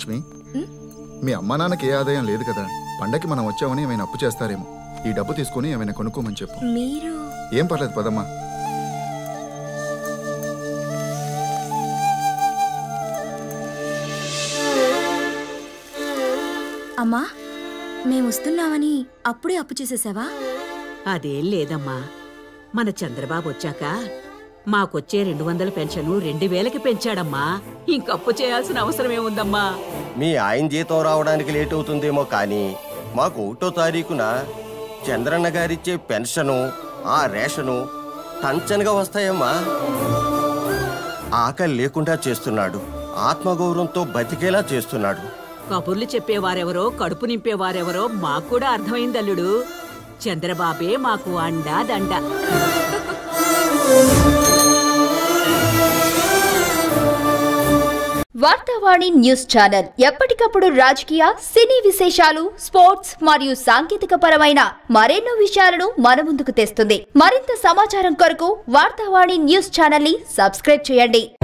లక్ష్మి, మీ అమ్మా నాన్నకి ఏ ఆదాయం లేదు కదా, పండకి మనం వచ్చామని ఏమైనా అప్పు చేస్తారేమో. ఈ డబ్బు తీసుకుని ఏమైనా కొనుక్కోమని చెప్పు. మీరు ఏం పర్లేదు పదమ్మా. అమ్మా, మేము వస్తున్నామని అప్పుడే అప్పు చేసేసావా? అదేం లేదమ్మా. మన చంద్రబాబు వచ్చాక మాకొచ్చే 200 పెన్షను 2000కి పెంచాడమ్మా. ఇంకప్పు చేయాల్సిన అవసరమేముందమ్మా? మీ ఆయన జీతం రావడానికి లేట్ అవుతుందేమో కానీ మాకు 1వ తారీఖున చంద్రన్న గారిచ్చే పెన్షను, ఆ రేషను టంచనగా వస్తాయమ్మా. ఆకలి లేకుండా చేస్తున్నాడు, ఆత్మగౌరవంతో బతికేలా చేస్తున్నాడు. కబుర్లు చెప్పేవారెవరో, కడుపు నింపేవారెవరో మాకు కూడా అర్థమైందల్లుడు. చంద్రబాబే మాకు అండా దండ. వార్తావాణి న్యూస్ ఛానల్ ఎప్పటికప్పుడు రాజకీయ, సినీ విశేషాలు, స్పోర్ట్స్ మరియు సాంకేతిక పరమైన మరెన్నో విషయాలను మన ముందుకు తెస్తుంది. మరింత సమాచారం కొరకు వార్తావాణి న్యూస్ ఛానల్ ని సబ్స్క్రైబ్ చేయండి.